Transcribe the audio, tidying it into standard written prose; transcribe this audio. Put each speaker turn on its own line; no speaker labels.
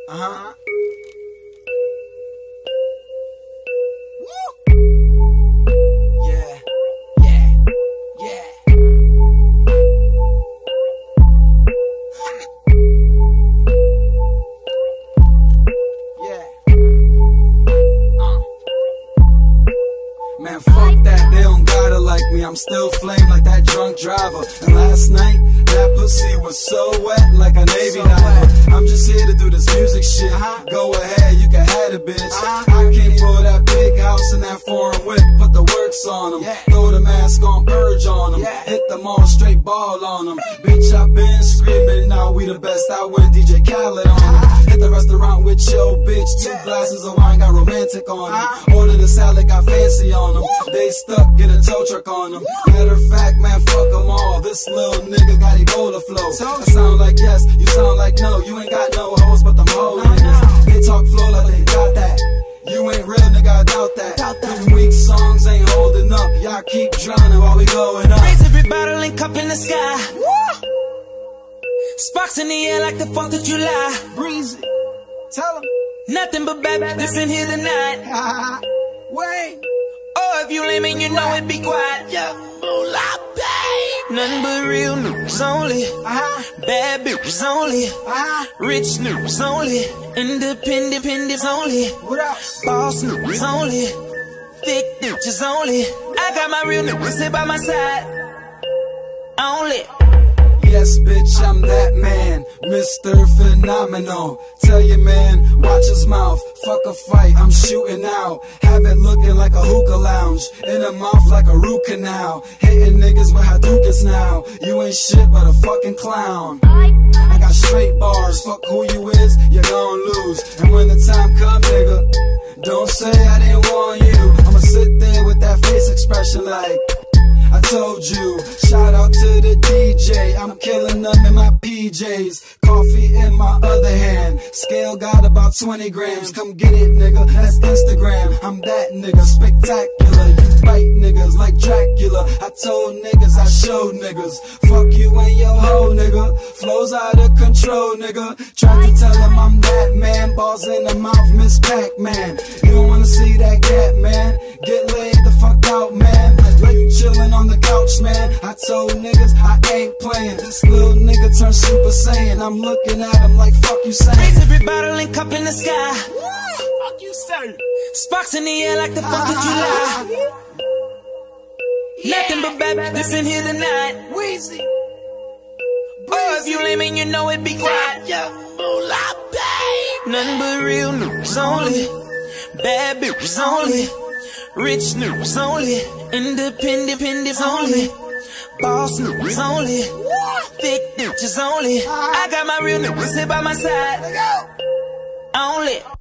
Uh-huh. Yeah. Yeah. Yeah. Yeah. Man, fuck that, they don't gotta like me. I'm still flame like that drunk driver. And last night, that pussy was so wet like a Navy diver. I'm just here to do this music shit. Go ahead, you can have it, bitch. I came for that big house and that foreign whip. Put the works on them. Throw the mask on, purge on them. Hit them all straight ball on them. Bitch, I been screaming, now we the best. I went DJ Khaled on them. Hit the restaurant with your bitch. 2 glasses of wine, got romantic on them. Order the salad, got fancy on them. They stuck, get a tow truck on them. Matter of fact, man, fuck them all. This little nigga got Ebola flow. I sound like yes, you sound like no. You ain't got no hoes, but them hoes niggas. They talk flow like they got that. You ain't real, nigga, I doubt that. Them weak songs ain't holding up. Y'all keep drowning while we going up.
Raise every bottle and cup in the sky. Sparks in the air like the 4th of July.
Breezy, tell them.
Nothing but bad bitches in here tonight.
Wait.
Oh, if you lame and you know it, be quiet. Yeah, moolah, babe. Nothing but real news only. Bad bitches only. Rich news only. Independent only.
What else?
Boss news only. Thick bitches only. I got my real niggas sit by my side. Only.
Yes, bitch, I'm that man, Mr. Phenomenal. Tell your man, watch his mouth. Fuck a fight, I'm shooting out. Have it looking like a hookah lounge. In the mouth like a root canal. Hitting niggas with Hadoukens now. You ain't shit but a fucking clown. I got straight bars, fuck who you is, you gon' lose. And when the time come, nigga, don't say I didn't warn you. I'ma sit there with that face expression like I told you. Shout out to the DJ, I'm killing them in my PJs. Coffee in my other hand, scale got about 20 grams. Come get it, nigga, that's Instagram. I'm that nigga, spectacular. You bite niggas like Dracula. I told niggas, I showed niggas. Fuck you and your hoe, nigga. Flows out of control, nigga. Tried to tell him I'm that man. Balls in the mouth, Miss Pac-Man. You don't wanna see that gap, man. Get laid the fuck out, man. Like you chillin' on the couch, man. I told niggas I ain't playing. This little nigga turned Super Saiyan. I'm looking at him like fuck you saying.
Raise every bottle and cup in the sky.
Fuck you saying.
Sparks in the air like the 4th of July. Nothing but bad bitches in here tonight.
Weezy.
Oh, if you lame and you know it, be quiet. Yeah, moolah, babe. Nothing but real news only. Bad bitches only. Rich news only. Independent only. Boss news only. Thick bitches only. I got my real niggas sit by my side. Only.